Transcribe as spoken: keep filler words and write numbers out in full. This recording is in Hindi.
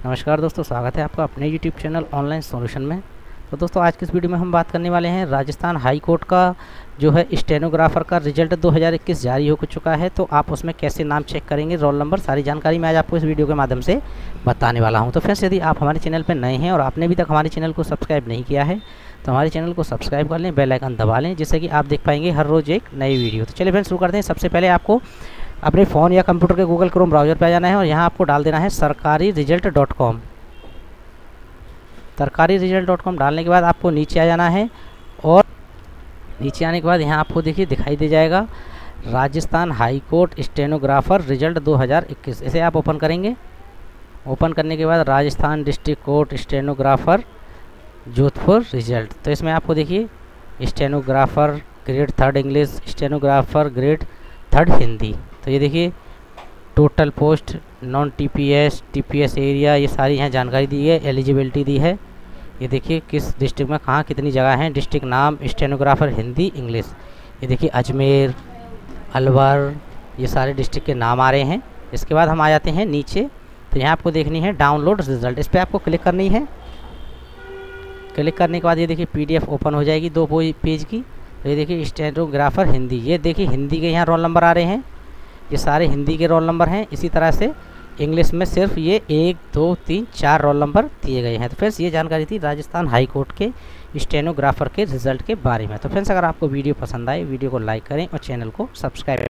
नमस्कार दोस्तों, स्वागत है आपका अपने यूट्यूब चैनल ऑनलाइन सॉल्यूशन में। तो दोस्तों आज की इस वीडियो में हम बात करने वाले हैं राजस्थान हाई कोर्ट का जो है स्टेनोग्राफर का रिजल्ट दो हज़ार इक्कीस जारी हो चुका है। तो आप उसमें कैसे नाम चेक करेंगे, रोल नंबर, सारी जानकारी मैं आज आपको इस वीडियो के माध्यम से बताने वाला हूं। तो फ्रेंड्स, यदि आप हमारे चैनल पर नए हैं और आपने अभी तक हमारे चैनल को सब्सक्राइब नहीं किया है तो हमारे चैनल को सब्सक्राइब कर लें, बेल आइकन दबा लें, जिससे कि आप देख पाएंगे हर रोज़ एक नई वीडियो। तो चलिए फ्रेंड्स शुरू करते हैं। सबसे पहले आपको अपने फ़ोन या कंप्यूटर के गूगल क्रोम ब्राउज़र पर आ जाना है और यहाँ आपको डाल देना है Sarkari result dot com. Sarkari result dot com डालने के बाद आपको नीचे आ जाना है और नीचे आने के बाद यहाँ आपको देखिए दिखाई दे जाएगा Rajasthan high court stenographer result दो हज़ार इक्कीस। इसे आप ओपन करेंगे। ओपन करने के बाद Rajasthan district court stenographer Jodhpur result, तो इसमें आपको देखिए stenographer grade third English, stenographer grade third Hindi. तो ये देखिए total post, non TPS, TPS area, ये सारी यहाँ जानकारी दी है, एलिजिबिलिटी दी है। ये देखिए किस डिस्ट्रिक्ट में कहाँ कितनी जगह हैं, डिस्ट्रिक्ट नाम, स्टेनोग्राफर हिंदी इंग्लिश। ये देखिए अजमेर, अलवर, ये सारे डिस्ट्रिक्ट के नाम आ रहे हैं। इसके बाद हम आ जाते हैं नीचे। तो यहाँ आपको देखनी है डाउनलोड रिजल्ट, इस पर आपको क्लिक करनी है। क्लिक करने के बाद ये देखिए पीडीएफ ओपन हो जाएगी दो पेज की। तो ये देखिए स्टेनोग्राफर हिंदी, ये देखिए हिंदी के यहाँ रोल नंबर आ रहे हैं, ये सारे हिंदी के रोल नंबर हैं। इसी तरह से इंग्लिश में सिर्फ ये एक दो तीन चार रोल नंबर दिए गए हैं। तो फ्रेंड्स ये जानकारी थी राजस्थान हाई कोर्ट के स्टेनोग्राफर के रिजल्ट के बारे में। तो फ्रेंड्स अगर आपको वीडियो पसंद आए, वीडियो को लाइक करें और चैनल को सब्सक्राइब